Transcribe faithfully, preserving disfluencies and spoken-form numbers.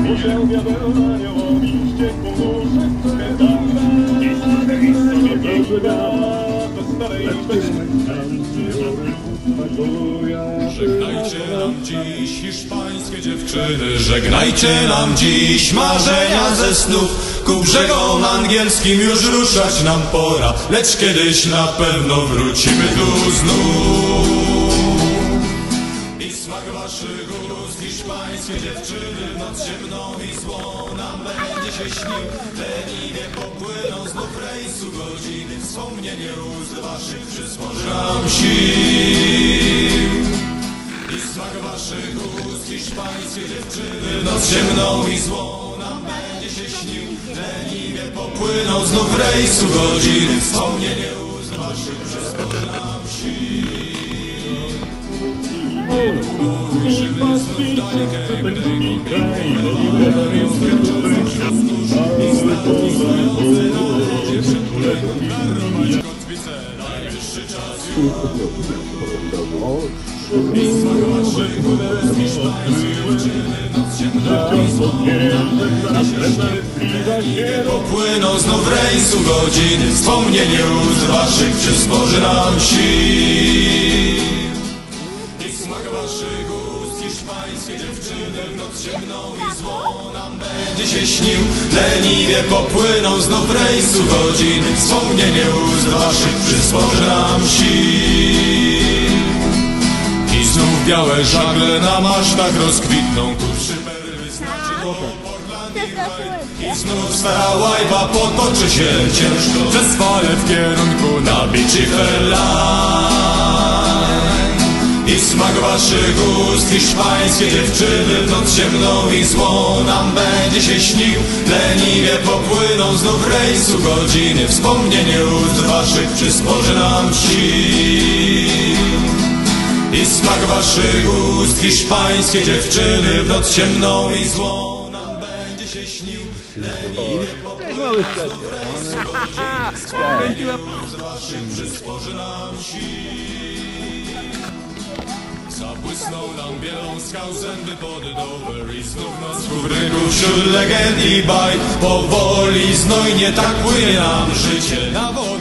Musiał diabeł na nią obiście podróży, Żegnajcie nam dziś hiszpańskie dziewczyny, żegnajcie nam dziś marzenia ze snów. Ku brzegom angielskim już ruszać nam pora, lecz kiedyś na pewno wrócimy tu znów. I smak waszych ust, hiszpańskie dziewczyny, w noc ciemną i złą nam będzie się śnił. Leniwie popłyną znów rejsu godziny, wspomnienie ust waszych przysporzy nam sił. I smak waszych ust, hiszpańskie dziewczyny, w noc ciemną i złą nam będzie się śnił. Leniwie popłyną znów rejsu godziny, wspomnienie ust waszych przysporzy nam sił. Ujrzymy znów dalekie najwyższy czas już. I smak waszych ust, hiszpańskie dziewczyny, noc ciemna i złą. Popłyną znów rejsu godziny, wspomnienie ust waszych przysporzy nam sił. I smak waszych ust, hiszpańskie dziewczyny, w noc ciemną i złą nam będzie się śnił. Leniwie popłyną znów rejsu godziny, wspomnienie ust waszych przysporzy nam sił. I znów białe żagle na masztach rozkwitną, kurczy perły znaczy to Portland i White. I znów stara łajba potoczy się ciężko przez fale w kierunku na Beachy Fairline. I smak waszych ust, hiszpańskie dziewczyny, w noc ciemną i złą nam będzie się śnił. Leniwie popłyną znów rejsu godziny, wspomnienie ust waszych przysporzy nam sił. I smak waszych ust, hiszpańskie dziewczyny, w noc ciemną i złą nam będzie się śnił. Leniwie popłyną znów rejsu godziny, wspomnienie ust waszych przysporzy nam sił. Zabłysnął nam bielą skał zęby pod Dover i znów noc w rynku wśród legend i bajk. Powoli, znojnie tak płynie nam życie na wolę.